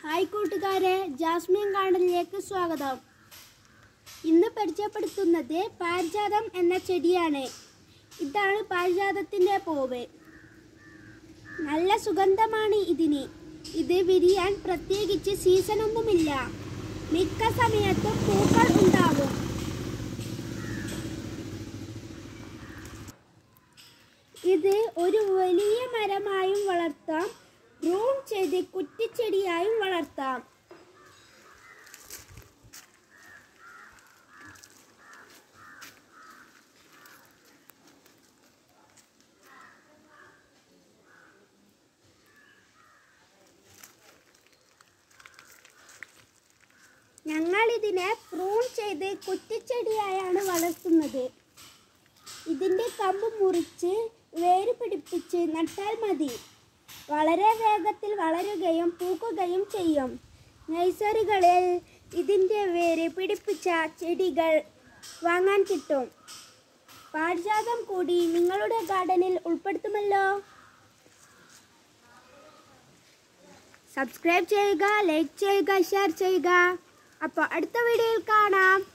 Hi കൂട്ടുകാരെ, Jasmine ഗാർഡനിലേക്ക് സ്വാഗതം. ഇന്ന് പരിചയപ്പെടുത്തുന്നത് പാരിജാതം എന്ന ചെടിയാണ്. ഇതാണ് പാരിജാതത്തിൻ്റെ പൂവ്. നല്ല സുഗന്ധമാണ് ഇതിന്. ഇത് വിരിയാൻ പ്രത്യേകിച്ച് സീസണൊന്നുമില്ല. മിക്ക സമയത്തും പൂക്കൾ ഉണ്ടാകും. ഇത് ഒരു വലിയ മരമായും വളർത്താം, പ്രൂൺ ചെയ്ത് കുറ്റിച്ചെടിയായും വളർത്താം. ഞങ്ങൾ ഇതിനെ പ്രൂൺ ചെയ്ത് കുറ്റിച്ചെടിയായാണ് വളർത്തുന്നത്. ഇതിൻ്റെ കമ്പ് മുറിച്ച് വേര് പിടിപ്പിച്ച് നട്ടാൽ മതി. വളരെ വേഗത്തിൽ വളരുകയും പൂക്കുകയും ചെയ്യും. നഴ്സറികളിൽ ഇതിൻ്റെ വേര് പിടിപ്പിച്ച ചെടികൾ വാങ്ങാൻ കിട്ടും. പാരിജാതം കൂടി നിങ്ങളുടെ ഗാർഡനിൽ ഉൾപ്പെടുത്തുമല്ലോ. സബ്സ്ക്രൈബ് ചെയ്യുക, ലൈക്ക് ചെയ്യുക, ഷെയർ ചെയ്യുക. അപ്പോൾ അടുത്ത വീഡിയോയിൽ കാണാം.